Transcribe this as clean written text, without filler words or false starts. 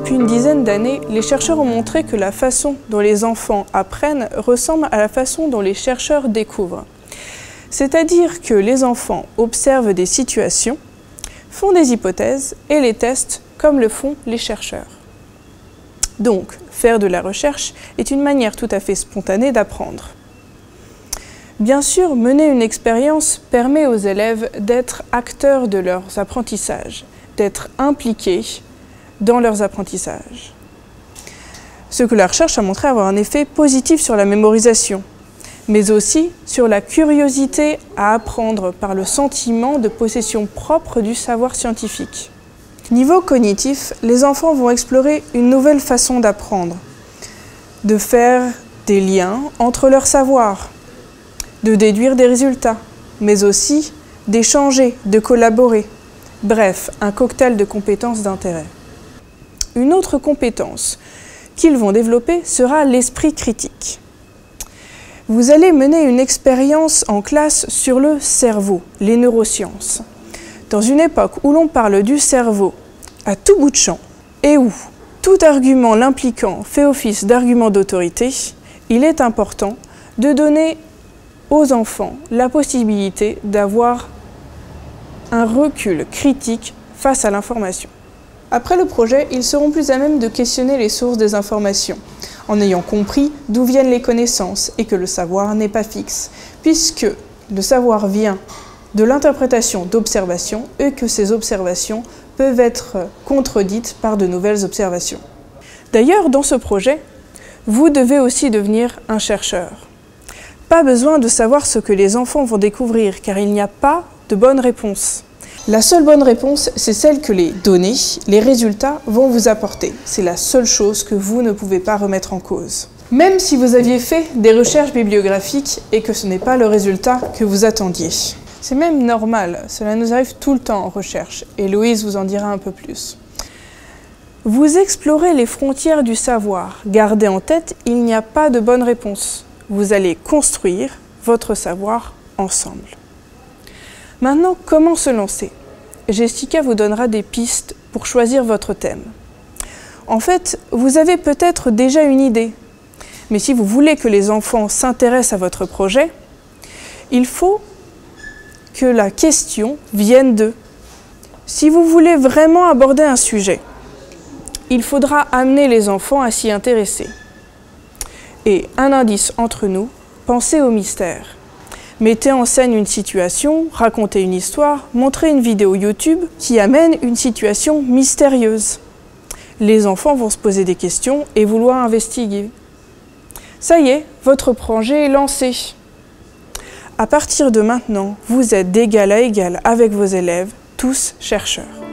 depuis une dizaine d'années, les chercheurs ont montré que la façon dont les enfants apprennent ressemble à la façon dont les chercheurs découvrent. C'est-à-dire que les enfants observent des situations, font des hypothèses et les testent comme le font les chercheurs. Donc, faire de la recherche est une manière tout à fait spontanée d'apprendre. Bien sûr, mener une expérience permet aux élèves d'être acteurs de leurs apprentissages, d'être impliqués dans leurs apprentissages. Ce que la recherche a montré avoir un effet positif sur la mémorisation, mais aussi sur la curiosité à apprendre par le sentiment de possession propre du savoir scientifique. Niveau cognitif, les enfants vont explorer une nouvelle façon d'apprendre, de faire des liens entre leurs savoirs, de déduire des résultats, mais aussi d'échanger, de collaborer. Bref, un cocktail de compétences d'intérêt. Une autre compétence qu'ils vont développer sera l'esprit critique. Vous allez mener une expérience en classe sur le cerveau, les neurosciences. Dans une époque où l'on parle du cerveau à tout bout de champ et où tout argument l'impliquant fait office d'argument d'autorité, il est important de donner aux enfants la possibilité d'avoir un recul critique face à l'information. Après le projet, ils seront plus à même de questionner les sources des informations, en ayant compris d'où viennent les connaissances et que le savoir n'est pas fixe, puisque le savoir vient de l'interprétation d'observations et que ces observations peuvent être contredites par de nouvelles observations. D'ailleurs, dans ce projet, vous devez aussi devenir un chercheur. Pas besoin de savoir ce que les enfants vont découvrir, car il n'y a pas de bonne réponse. La seule bonne réponse, c'est celle que les données, les résultats vont vous apporter. C'est la seule chose que vous ne pouvez pas remettre en cause. Même si vous aviez fait des recherches bibliographiques et que ce n'est pas le résultat que vous attendiez. C'est même normal, cela nous arrive tout le temps en recherche, et Louise vous en dira un peu plus. Vous explorez les frontières du savoir. Gardez en tête, il n'y a pas de bonne réponse. Vous allez construire votre savoir ensemble. Maintenant, comment se lancer? Jessica vous donnera des pistes pour choisir votre thème. En fait, vous avez peut-être déjà une idée, mais si vous voulez que les enfants s'intéressent à votre projet, il faut que la question vienne d'eux. Si vous voulez vraiment aborder un sujet, il faudra amener les enfants à s'y intéresser. Et un indice entre nous, pensez au mystère. Mettez en scène une situation, racontez une histoire, montrez une vidéo YouTube qui amène une situation mystérieuse. Les enfants vont se poser des questions et vouloir investiguer. Ça y est, votre projet est lancé. À partir de maintenant, vous êtes d'égal à égal avec vos élèves, tous chercheurs.